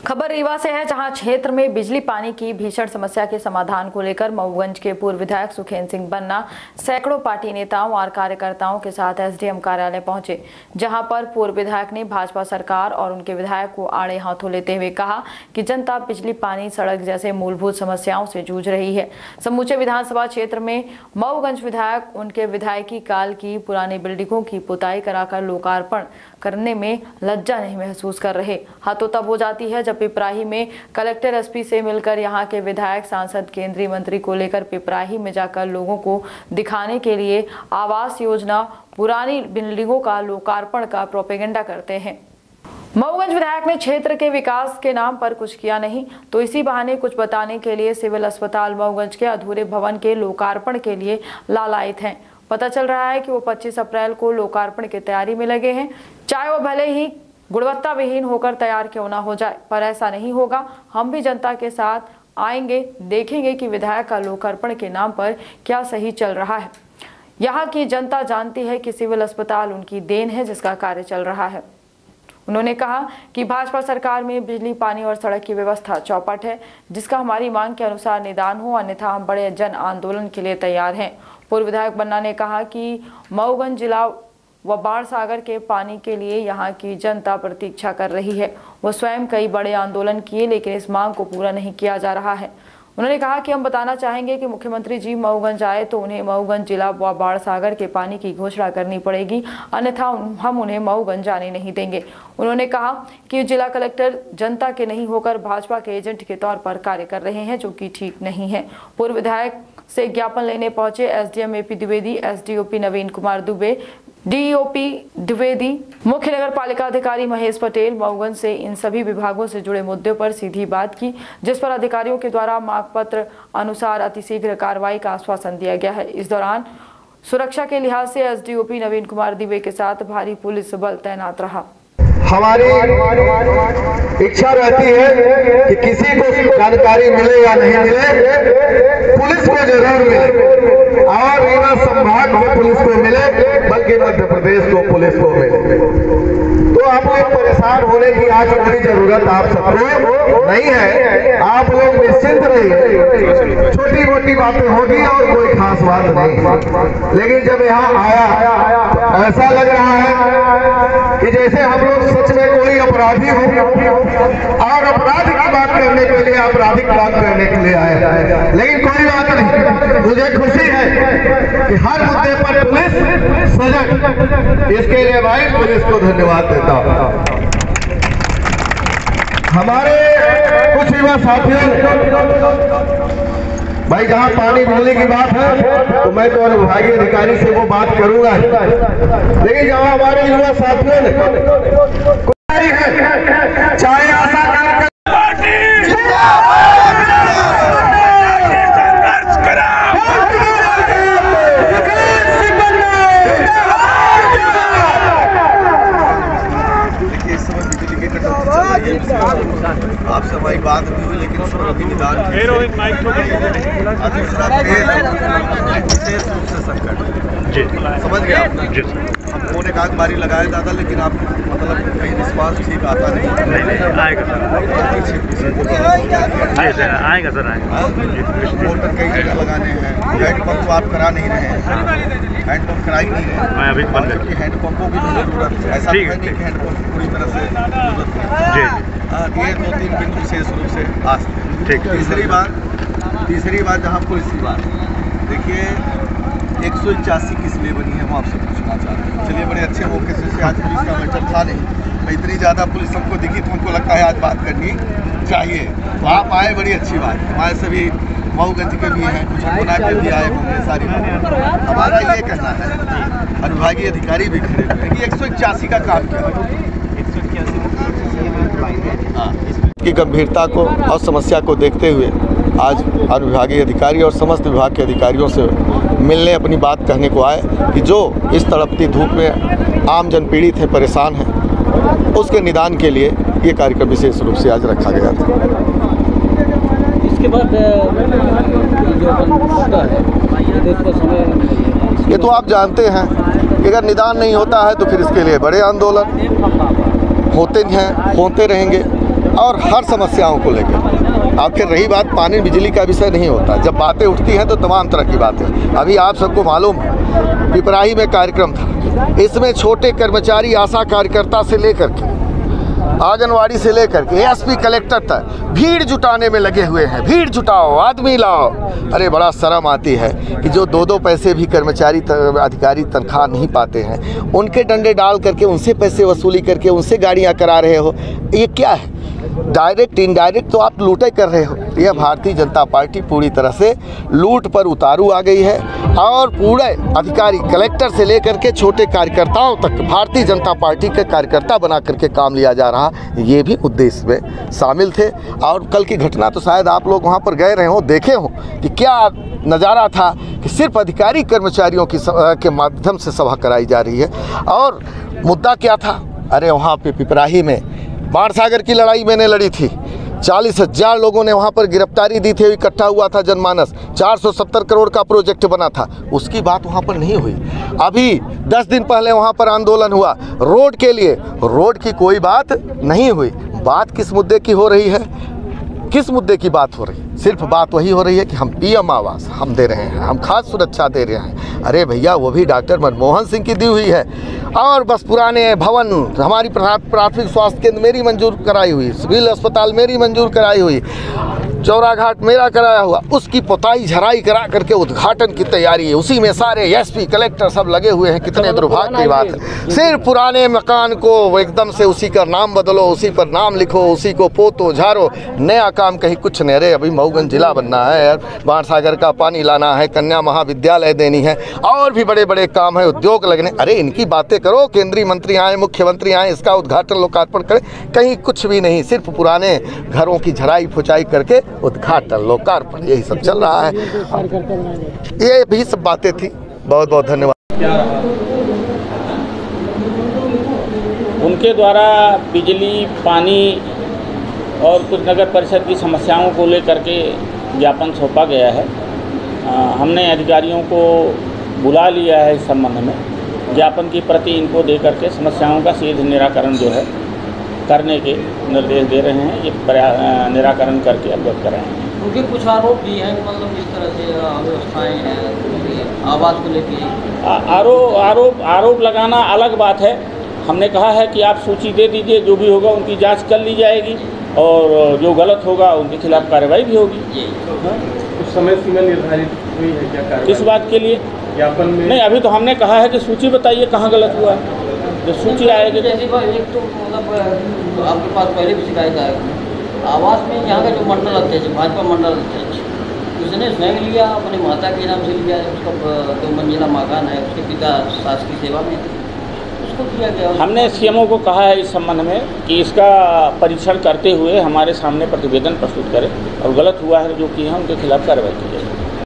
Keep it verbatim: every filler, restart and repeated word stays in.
खबर रीवा से है, जहां क्षेत्र में बिजली पानी की भीषण समस्या के समाधान को लेकर मऊगंज के पूर्व विधायक सुखेंद्र सिंह बन्ना सैकड़ों पार्टी नेताओं और कार्यकर्ताओं के साथ एसडीएम कार्यालय पहुंचे, जहां पर पूर्व विधायक ने भाजपा सरकार और उनके विधायक को आड़े हाथों लेते हुए कहा कि जनता बिजली, पानी, सड़क जैसे मूलभूत समस्याओं से जूझ रही है। समूचे विधानसभा क्षेत्र में मऊगंज विधायक उनके विधायकी काल की पुरानी बिल्डिंगों की पुताई कराकर लोकार्पण करने में लज्जा नहीं महसूस कर रहे। हाथों तब हो जाती है जब पिपराही में कलेक्टर एसपी से मिलकर यहां के विधायक, सांसद, केंद्रीय मंत्री को लेकर पिपराही में जाकर लोगों को दिखाने के लिए आवास योजना, पुरानी बिल्डिंगों का लोकार्पण का प्रोपेगेंडा करते हैं। मऊगंज विधायक ने क्षेत्र के विकास के नाम पर कुछ किया नहीं, तो इसी बहाने कुछ बताने के लिए सिविल अस्पताल मऊगंज के अधूरे भवन के लोकार्पण के लिए लालायित हैं। पता चल रहा है कि वो पच्चीस अप्रैल को लोकार्पण की तैयारी में लगे हैं, चाहे वो भले ही गुणवत्ता विहीन होकर तैयार क्यों ना हो जाए, पर ऐसा नहीं होगा। हम भी जनता के साथ आएंगे, देखेंगे कि विधायक का लोकार्पण के नाम पर क्या सही चल रहा है। यहाँ की जनता जानती है कि सिविल अस्पताल उनकी देन है, जिसका कार्य चल रहा है। उन्होंने कहा कि भाजपा सरकार में बिजली, पानी और सड़क की व्यवस्था चौपट है, जिसका हमारी मांग के अनुसार निदान हो, अन्यथा हम बड़े जन आंदोलन के लिए तैयार हैं। पूर्व विधायक बन्ना ने कहा कि मऊगंज जिला व बाढ़ सागर के पानी के लिए यहाँ की जनता प्रतीक्षा कर रही है। वो स्वयं कई बड़े आंदोलन किए, लेकिन इस मांग को पूरा नहीं किया जा रहा है। उन्होंने कहा कि हम बताना चाहेंगे कि मुख्यमंत्री जी मऊगंज आए तो उन्हें मऊगंज जिला व बाढ़ सागर के पानी की घोषणा करनी पड़ेगी, अन्यथा हम उन्हें मऊगंज जाने नहीं देंगे। उन्होंने कहा कि जिला कलेक्टर जनता के नहीं होकर भाजपा के एजेंट के तौर पर कार्य कर रहे हैं, जो कि ठीक नहीं है। पूर्व विधायक से ज्ञापन लेने पहुंचे SDM AP Dwivedi, SDOP Naveen Kumar Dubey, DEOP Dwivedi, मुख्य नगर पालिका अधिकारी महेश पटेल मऊगंज से इन सभी विभागों से जुड़े मुद्दों पर सीधी बात की, जिस पर अधिकारियों के द्वारा मांग पत्र अनुसार अतिशीघ्र कार्रवाई का आश्वासन दिया गया है। इस दौरान सुरक्षा के लिहाज से एसडीओपी नवीन कुमार दुबे के साथ भारी पुलिस बल तैनात रहा। हमारी इच्छा रहती है कि किसी को जानकारी मिले या नहीं मिले, पुलिस को जरूर मिले, और रीवा संभाग को पुलिस को मिले, बल्कि मध्य प्रदेश को पुलिस को मिले। तो आप लोग परेशान होने की आज कोई जरूरत आप सबको नहीं है। आप लोग निश्चिंत रहिए, छोटी मोटी बातें होगी और कोई खास बात नहीं। लेकिन जब यहाँ आया ऐसा लग रहा है कि जैसे हम लोग सच में कोई अपराधी हो और अपराध की बात करने के लिए, आपराधिक बात करने के लिए आए। लेकिन कोई बात नहीं, मुझे खुशी है कि हर मुद्दे पर पुलिस सजग। इसके लिए भाई पुलिस को धन्यवाद देता हूं। हमारे कुछ युवा साथियों, भाई जहां पानी मिलने की बात है तो मैं तो अनुभागीय अधिकारी से वो बात करूंगा, लेकिन जहां हमारे युवा साथियों ने चाहे आशा आप सफाई बात भी हुई, लेकिन उसको अभी निदान विशेष रूप से संकट समझ गया आपने। हमको ने कहा बारी लगाया दादा, लेकिन आप मतलब कहीं रिस्पांस ठीक आता नहीं। नहीं नहीं आएगा सर, आएगा सर, आएगा। मोटर कई जगह लगाने हैं, हैंड पंप आप करा नहीं रहे हैं, हैंड पंप करा ही नहीं रहे। मैं अभी बंद करके हैंड पंपों की जरूरत है, ऐसा नहीं कि हैंड पंप पूरी तरह से जरूरत है। ये दो तीन बिंदु विशेष रूप से आ सकते हैं। तीसरी बात तीसरी बात जहाँ पुलिस की बात, देखिए एक सौ इक्यासी किस लिए बनी है, वो आपसे पूछना चाहते हैं। चलिए, बड़े अच्छे मौके से आज पुलिस का मैटर था नहीं, तो इतनी ज़्यादा पुलिस हमको दिखी तो हमको लगता है आज बात करनी चाहिए। तो आप आए, बड़ी अच्छी बात है। हमारे सभी मऊगंज के भी हैं, कुछ गुना के भी आए होंगे। सारी हमारा ये कहना है, अनुभागीय अधिकारी भी खड़े हुए हैं कि एक सौ इक्यासी का काम किया, एक सौ इक्यासी की गंभीरता को और समस्या को देखते हुए आज अनुविभागीय अधिकारी और समस्त विभाग के अधिकारियों से मिलने, अपनी बात कहने को आए कि जो इस तड़पती धूप में आम जन पीड़ित है, परेशान है, उसके निदान के लिए ये कार्यक्रम विशेष रूप से आज रखा गया था। इसके बाद जो है ये तो आप जानते हैं कि अगर निदान नहीं होता है तो फिर इसके लिए बड़े आंदोलन होते हैं, होते रहेंगे। और हर समस्याओं को लेकर। आखिर रही बात पानी बिजली का विषय नहीं होता, जब बातें उठती हैं तो तमाम तरह की बातें। अभी आप सबको मालूम है पिपराही में कार्यक्रम था, इसमें छोटे कर्मचारी आशा कार्यकर्ता से लेकर के आंगनवाड़ी से लेकर के एसपी कलेक्टर तक भीड़ जुटाने में लगे हुए हैं। भीड़ जुटाओ, आदमी लाओ। अरे बड़ा शर्म आती है कि जो दो दो पैसे भी कर्मचारी अधिकारी तनख्वाह नहीं पाते हैं, उनके डंडे डाल करके उनसे पैसे वसूली करके उनसे गाड़ियां करा रहे हो। ये क्या है? डायरेक्ट इनडायरेक्ट तो आप लूटे कर रहे हो। यह भारतीय जनता पार्टी पूरी तरह से लूट पर उतारू आ गई है और पूरे अधिकारी कलेक्टर से लेकर के छोटे कार्यकर्ताओं तक भारतीय जनता पार्टी के कार्यकर्ता बना करके काम लिया जा रहा। ये भी उद्देश्य में शामिल थे। और कल की घटना तो शायद आप लोग वहाँ पर गए रहे हो, देखे हो कि क्या नज़ारा था कि सिर्फ अधिकारी कर्मचारियों की के माध्यम से सभा कराई जा रही है। और मुद्दा क्या था? अरे वहाँ पे पिपराही में बाणसागर की लड़ाई मैंने लड़ी थी, चालीस हजार लोगों ने वहाँ पर गिरफ्तारी दी थी, इकट्ठा हुआ था जनमानस, चार सौ सत्तर करोड़ का प्रोजेक्ट बना था, उसकी बात वहाँ पर नहीं हुई। अभी दस दिन पहले वहाँ पर आंदोलन हुआ रोड के लिए, रोड की कोई बात नहीं हुई। बात किस मुद्दे की हो रही है? किस मुद्दे की बात हो रही है? सिर्फ बात वही हो रही है कि हम पीएम आवास हम दे रहे हैं, हम खाद्य सुरक्षा दे रहे हैं। अरे भैया, वो भी डॉक्टर मनमोहन सिंह की दी हुई है। और बस पुराने भवन, हमारी प्राथमिक स्वास्थ्य केंद्र मेरी मंजूर कराई हुई, सिविल अस्पताल मेरी मंजूर कराई हुई, चौरा घाट मेरा कराया हुआ, उसकी पोताई झराई करा करके उद्घाटन की तैयारी है। उसी में सारे एसपी कलेक्टर सब लगे हुए हैं। कितने दुर्भाग्य की बात है। सिर्फ पुराने मकान को एकदम से उसी का नाम बदलो, उसी पर नाम लिखो, उसी को पोतो झारो, नया काम कहीं कुछ नहीं। अरे अभी मऊगंज जिला बनना है यार, बाणसागर का पानी लाना है, कन्या महाविद्यालय देनी है, और भी बड़े बड़े काम है, उद्योग लगने। अरे इनकी बातें करो, केंद्रीय मंत्री आए, मुख्यमंत्री आए, इसका उद्घाटन लोकार्पण करें। कहीं कुछ भी नहीं, सिर्फ पुराने घरों की झराई फुचाई करके उद्घाटन लोकार्पण, यही सब चल रहा है। ये भी सब बातें थी। बहुत बहुत धन्यवाद। उनके द्वारा बिजली, पानी और कुछ नगर परिषद की समस्याओं को लेकर के ज्ञापन सौंपा गया है। आ, हमने अधिकारियों को बुला लिया है इस संबंध में। ज्ञापन की प्रति इनको दे करके समस्याओं का शीघ्र निराकरण जो है करने के निर्देश दे रहे हैं। ये निराकरण करके अवगत कर रहे हैं। उनके कुछ आरोप भी हैं, मतलब इस तरह से अव्यवस्थाएं हैं आवास को लेके। आरोप आरोप आरोप लगाना अलग बात है। हमने कहा है कि आप सूची दे दीजिए, जो भी होगा उनकी जांच कर ली जाएगी और जो गलत होगा उनके खिलाफ कार्रवाई भी होगी। कुछ समय सीमा निर्धारित हुई है क्या कार्रवाई? किस बात के लिए? ज्ञापन में नहीं, अभी तो हमने कहा है कि सूची बताइए कहाँ गलत हुआ है। जो सूची आएगी जैसे एक तो मतलब आपके पास पहले भी शिकायत आएगी आवास में, यहाँ का जो मंडल अध्यक्ष, भाजपा मंडल अध्यक्ष, उसने स्वयं लिया, अपने माता के नाम से लिया है। उसका दो मंजिला मकान है, उसके पिता शासकीय सेवा में थे, उसको दिया गया। हमने सीएमओ को कहा है इस संबंध में कि इसका परीक्षण करते हुए हमारे सामने प्रतिवेदन प्रस्तुत करें और गलत हुआ है जो कि है उनके खिलाफ कार्रवाई की जाए।